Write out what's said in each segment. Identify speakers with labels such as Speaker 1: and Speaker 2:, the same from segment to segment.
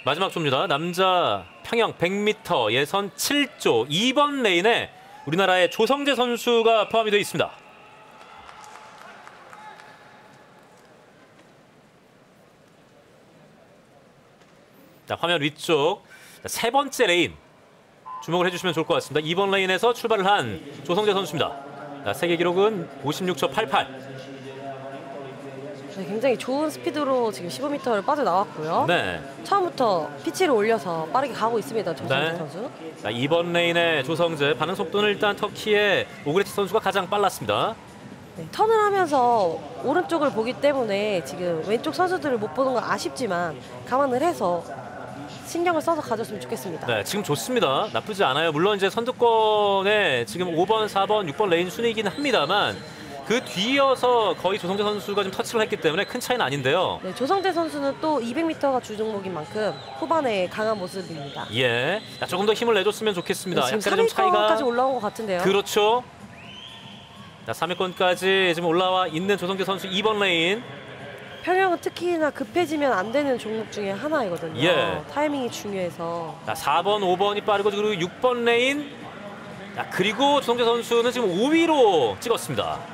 Speaker 1: 마지막 조입니다. 남자 평영 100m 예선 7조 2번 레인에 우리나라의 조성재 선수가 포함이 되어 있습니다. 자, 화면 위쪽 세 번째 레인 주목을 해주시면 좋을 것 같습니다. 2번 레인에서 출발을 한 조성재 선수입니다. 자, 세계 기록은 56초 88.
Speaker 2: 네, 굉장히 좋은 스피드로 지금 15m를 빠져나왔고요.
Speaker 1: 네.
Speaker 2: 처음부터 피치를 올려서 빠르게 가고 있습니다. 조성재
Speaker 1: 네.
Speaker 2: 선수.
Speaker 1: 자, 2번 레인의 조성재 반응 속도는 일단 터키의 오그레치 선수가 가장 빨랐습니다.
Speaker 2: 네, 턴을 하면서 오른쪽을 보기 때문에 지금 왼쪽 선수들을 못 보는 건 아쉽지만 감안을 해서 신경을 써서 가졌으면 좋겠습니다.
Speaker 1: 네, 지금 좋습니다. 나쁘지 않아요. 물론 이제 선두권에 지금 5번, 4번, 6번 레인 순위이긴 합니다만 그 뒤이어서 거의 조성재 선수가 좀 터치를 했기 때문에 큰 차이는 아닌데요.
Speaker 2: 네, 조성재 선수는 또 200m가 주 종목인 만큼 후반에 강한 모습입니다.
Speaker 1: 예, 자, 조금 더 힘을 내줬으면 좋겠습니다.
Speaker 2: 네, 지금
Speaker 1: 약간의 좀 차이가
Speaker 2: 3위권까지 올라온 것 같은데요.
Speaker 1: 그렇죠. 자, 3위권까지 지금 올라와 있는 조성재 선수 2번 레인.
Speaker 2: 평영은 특히나 급해지면 안 되는 종목 중에 하나이거든요.
Speaker 1: 예.
Speaker 2: 타이밍이 중요해서.
Speaker 1: 자, 4번, 5번이 빠르고 그리고 6번 레인. 자, 그리고 조성재 선수는 지금 5위로 찍었습니다.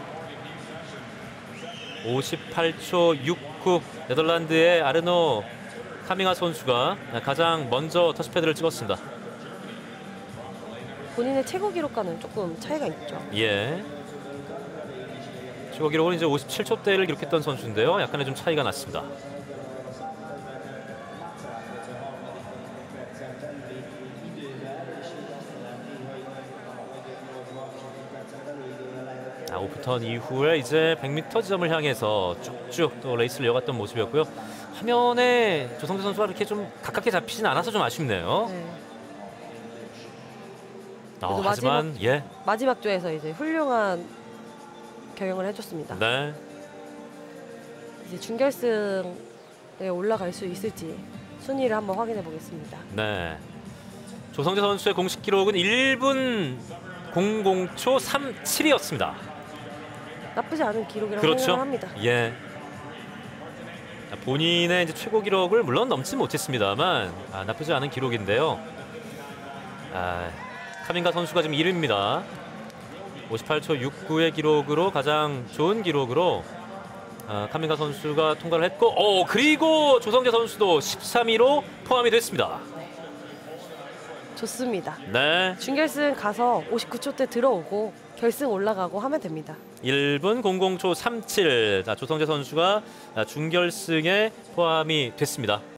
Speaker 1: 58초 69 네덜란드의 아르노 카밍하 선수가 가장 먼저 터치패드를 찍었습니다.
Speaker 2: 본인의 최고 기록과는 조금 차이가 있죠.
Speaker 1: 예. 최고 기록은 이제 57초대를 기록했던 선수인데요. 약간의 좀 차이가 났습니다. 오프턴 이후에 이제 100m 지점을 향해서 쭉쭉 또 레이스를 이어갔던 모습이었고요. 화면에 조성재 선수가 이렇게 좀 가깝게 잡히진 않아서 좀 아쉽네요.
Speaker 2: 네.
Speaker 1: 하지만 예.
Speaker 2: 마지막 조에서 이제 훌륭한 경영을 해줬습니다.
Speaker 1: 네.
Speaker 2: 이제 준결승에 올라갈 수 있을지 순위를 한번 확인해 보겠습니다.
Speaker 1: 네. 조성재 선수의 공식 기록은 1분 00초 37이었습니다.
Speaker 2: 나쁘지 않은 기록이라고
Speaker 1: 그렇죠.
Speaker 2: 생각합니다.
Speaker 1: 예. 본인의 이제 최고 기록을 물론 넘지 못했습니다만 나쁘지 않은 기록인데요. 카밍가 선수가 지금 1위입니다. 58초 69의 기록으로 가장 좋은 기록으로 카밍가 선수가 통과를 했고, 그리고 조성재 선수도 13위로 포함이 됐습니다.
Speaker 2: 좋습니다.
Speaker 1: 네.
Speaker 2: 준결승 가서 59초대 들어오고 결승 올라가고 하면 됩니다.
Speaker 1: 1분 00초 37. 자, 조성재 선수가 준결승에 포함이 됐습니다.